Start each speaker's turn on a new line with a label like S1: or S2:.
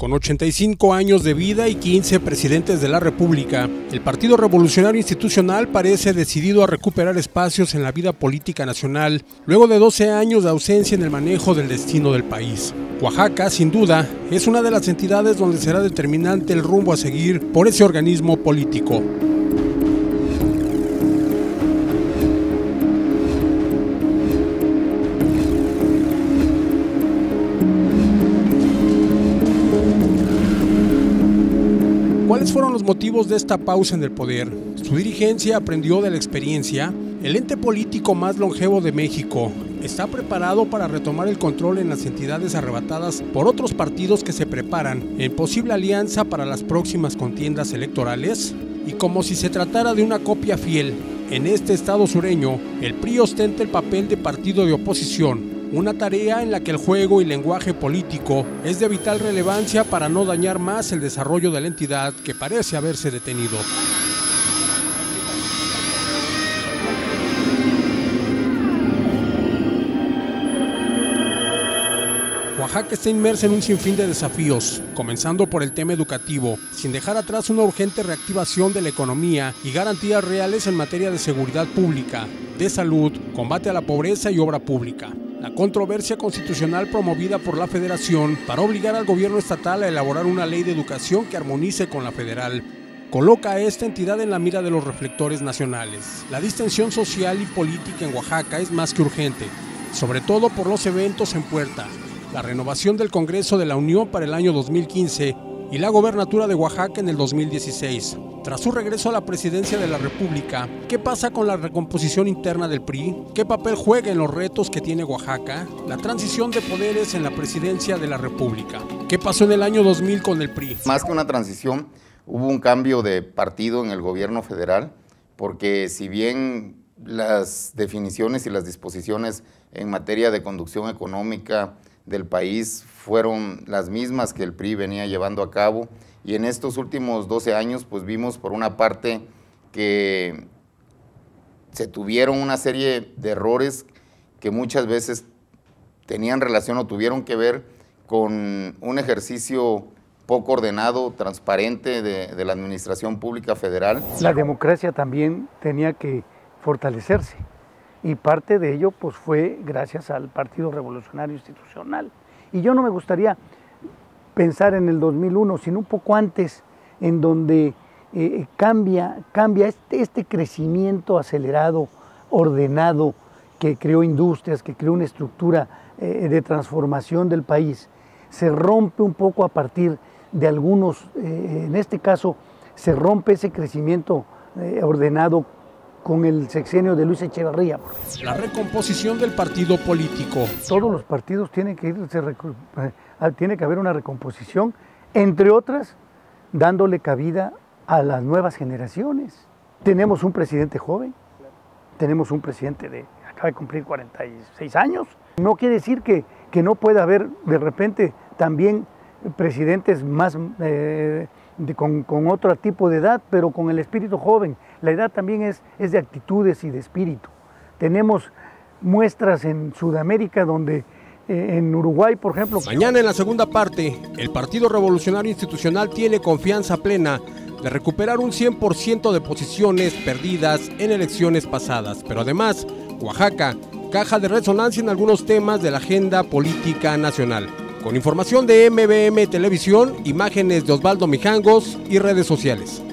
S1: Con 85 años de vida y 15 presidentes de la República, el Partido Revolucionario Institucional parece decidido a recuperar espacios en la vida política nacional, luego de 12 años de ausencia en el manejo del destino del país. Oaxaca, sin duda, es una de las entidades donde será determinante el rumbo a seguir por ese organismo político. ¿Cuáles fueron los motivos de esta pausa en el poder? Su dirigencia aprendió de la experiencia. El ente político más longevo de México está preparado para retomar el control en las entidades arrebatadas por otros partidos que se preparan en posible alianza para las próximas contiendas electorales. Y como si se tratara de una copia fiel, en este estado sureño, el PRI ostenta el papel de partido de oposición. Una tarea en la que el juego y lenguaje político es de vital relevancia para no dañar más el desarrollo de la entidad que parece haberse detenido. Oaxaca está inmersa en un sinfín de desafíos, comenzando por el tema educativo, sin dejar atrás una urgente reactivación de la economía y garantías reales en materia de seguridad pública, de salud, combate a la pobreza y obra pública. La controversia constitucional promovida por la Federación para obligar al gobierno estatal a elaborar una ley de educación que armonice con la federal coloca a esta entidad en la mira de los reflectores nacionales. La distensión social y política en Oaxaca es más que urgente, sobre todo por los eventos en puerta, la renovación del Congreso de la Unión para el año 2015 y la gobernatura de Oaxaca en el 2016. Tras su regreso a la presidencia de la República, ¿qué pasa con la recomposición interna del PRI? ¿Qué papel juega en los retos que tiene Oaxaca? La transición de poderes en la presidencia de la República. ¿Qué pasó en el año 2000 con el PRI?
S2: Más que una transición, hubo un cambio de partido en el gobierno federal, porque si bien las definiciones y las disposiciones en materia de conducción económica del país fueron las mismas que el PRI venía llevando a cabo, y en estos últimos 12 años pues vimos por una parte que se tuvieron una serie de errores que muchas veces tenían relación o tuvieron que ver con un ejercicio poco ordenado, transparente de la administración pública federal.
S3: La democracia también tenía que fortalecerse y parte de ello pues fue gracias al Partido Revolucionario Institucional. Y yo no me gustaría pensar en el 2001, sino un poco antes, en donde cambia este crecimiento acelerado, ordenado, que creó industrias, que creó una estructura de transformación del país. Se rompe un poco a partir de algunos, en este caso, se rompe ese crecimiento ordenado con el sexenio de Luis Echeverría.
S1: La recomposición del partido político.
S3: Todos los partidos tiene que haber una recomposición, entre otras, dándole cabida a las nuevas generaciones. Tenemos un presidente joven, tenemos un presidente que acaba de cumplir 46 años. No quiere decir que no pueda haber de repente también presidentes más con otro tipo de edad, pero con el espíritu joven. La edad también es de actitudes y de espíritu. Tenemos muestras en Sudamérica donde en Uruguay, por ejemplo.
S1: Mañana en la segunda parte, el Partido Revolucionario Institucional tiene confianza plena de recuperar un 100% de posiciones perdidas en elecciones pasadas, pero además, Oaxaca, caja de resonancia en algunos temas de la agenda política nacional. Con información de MBM Televisión, imágenes de Osvaldo Mijangos y redes sociales.